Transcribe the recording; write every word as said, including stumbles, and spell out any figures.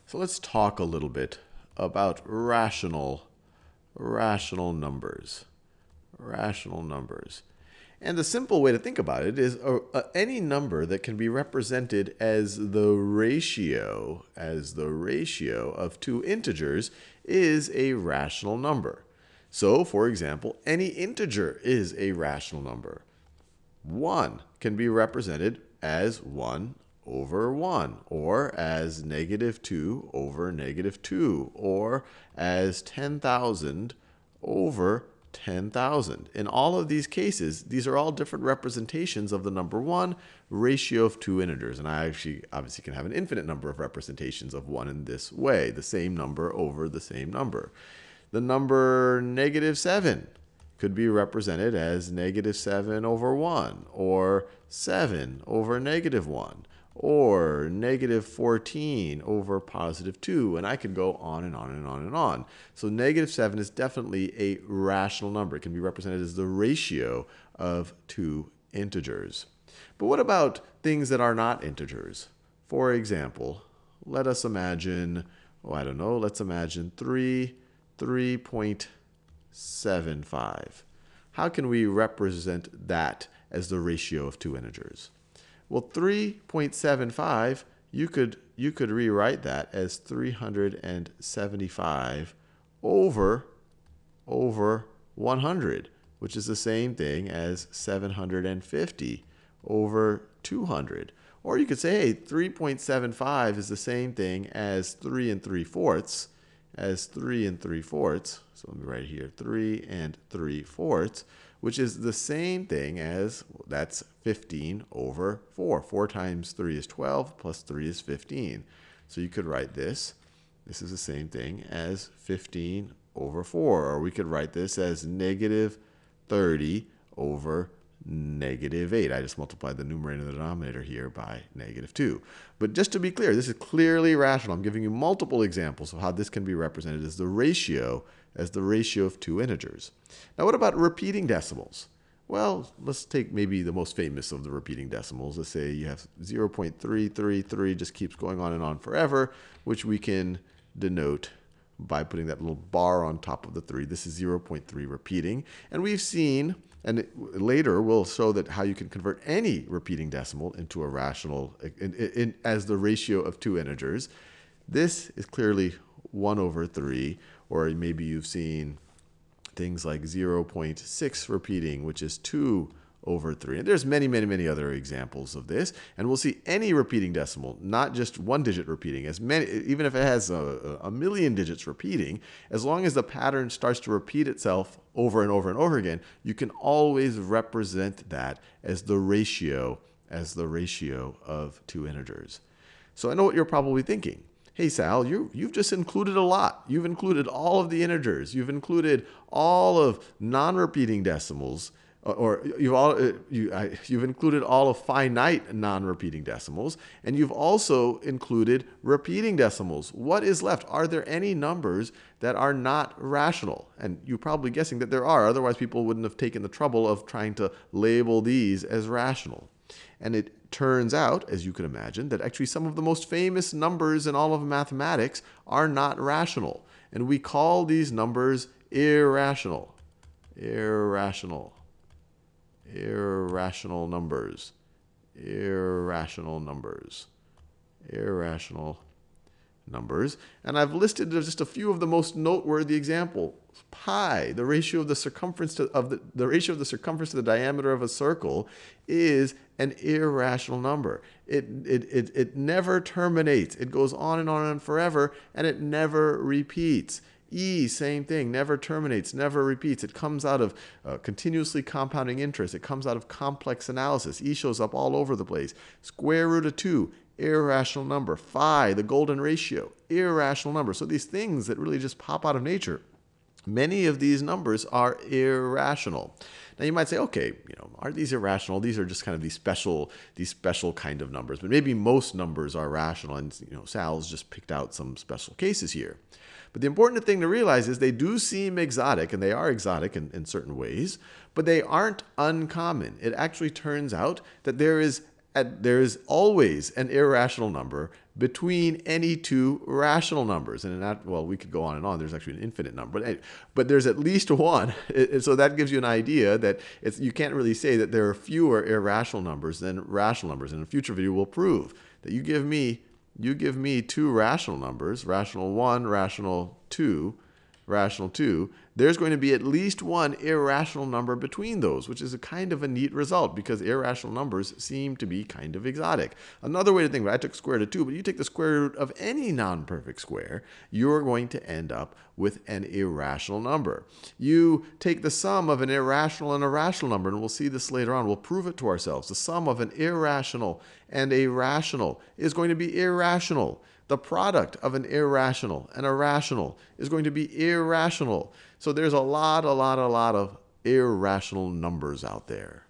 So let's talk a little bit about rational, rational numbers. Rational numbers. And the simple way to think about it is uh, uh, any number that can be represented as the ratio, as the ratio of two integers is a rational number. So, for example, any integer is a rational number. one can be represented as one over one, or as negative two over negative two, or as ten thousand over ten thousand. In all of these cases, these are all different representations of the number one, ratio of two integers. And I actually obviously can have an infinite number of representations of one in this way, the same number over the same number. The number negative seven could be represented as negative seven over one, or seven over negative one, or negative fourteen over positive two. And I could go on and on and on and on. So negative seven is definitely a rational number. It can be represented as the ratio of two integers. But what about things that are not integers? For example, let us imagine, oh, I don't know, let's imagine three, three point seven five. How can we represent that as the ratio of two integers? Well, three point seven five, you could, you could rewrite that as three hundred seventy-five over, over one hundred, which is the same thing as seven hundred fifty over two hundred. Or you could say, hey, three point seven five is the same thing as three and three fourths, as three and three fourths. So let me write here, three and three fourths, which is the same thing as, well, that's fifteen over four. four times three is twelve, plus three is fifteen. So you could write this. This is the same thing as fifteen over four. Or we could write this as negative thirty over negative eight. I just multiplied the numerator and the denominator here by negative two. But just to be clear, this is clearly rational. I'm giving you multiple examples of how this can be represented as the ratio, as the ratio of two integers. Now, what about repeating decimals? Well, let's take maybe the most famous of the repeating decimals. Let's say you have zero point three three three, just keeps going on and on forever, which we can denote by putting that little bar on top of the three. This is zero point three repeating. And we've seen, and it, later we'll show that how you can convert any repeating decimal into a rational in, in, as the ratio of two integers. This is clearly one over three, or maybe you've seen things like zero point six repeating, which is two over three. And there's many, many, many other examples of this. And we'll see any repeating decimal, not just one digit repeating, as many, even if it has a, a million digits repeating, as long as the pattern starts to repeat itself over and over and over again, you can always represent that as the ratio, as the ratio of two integers. So I know what you're probably thinking. Hey, Sal, you, you've just included a lot. You've included all of the integers. You've included all of non-repeating decimals. Or you've, all, you, I, you've included all of finite non-repeating decimals, and you've also included repeating decimals. What is left? Are there any numbers that are not rational? And you're probably guessing that there are. Otherwise, people wouldn't have taken the trouble of trying to label these as rational. And it turns out, as you can imagine, that actually some of the most famous numbers in all of mathematics are not rational. And we call these numbers irrational. Irrational. Irrational numbers, irrational numbers, irrational numbers. And I've listed just a few of the most noteworthy examples. Pi, the ratio of the circumference to, of the, the ratio of the circumference to the diameter of a circle, is an irrational number. It, it, it, it never terminates. It goes on and on and forever, and it never repeats. E, same thing, never terminates, never repeats. It comes out of uh, continuously compounding interest. It comes out of complex analysis. E shows up all over the place. Square root of two, irrational number. Phi, the golden ratio, irrational number. So these things that really just pop out of nature, many of these numbers are irrational. Now you might say, okay, you know, are these irrational? These are just kind of these special, these special kind of numbers. But maybe most numbers are rational, and you know, Sal's just picked out some special cases here. But the important thing to realize is they do seem exotic, and they are exotic in, in certain ways, but they aren't uncommon. It actually turns out that there is at, there is always an irrational number between any two rational numbers. And in that, well, we could go on and on. There's actually an infinite number. But, but there's at least one. And so that gives you an idea that it's, you can't really say that there are fewer irrational numbers than rational numbers. And in a future video, we'll prove that you give me, you give me two rational numbers, rational one, rational two, rational two, there's going to be at least one irrational number between those, which is a kind of a neat result because irrational numbers seem to be kind of exotic. Another way to think about it, I took square root of two, but you take the square root of any non-perfect square, you're going to end up with an irrational number. You take the sum of an irrational and a rational number, and we'll see this later on. We'll prove it to ourselves. The sum of an irrational and a rational is going to be irrational. The product of an irrational and a rational is going to be irrational. So there's a lot, a lot, a lot of irrational numbers out there.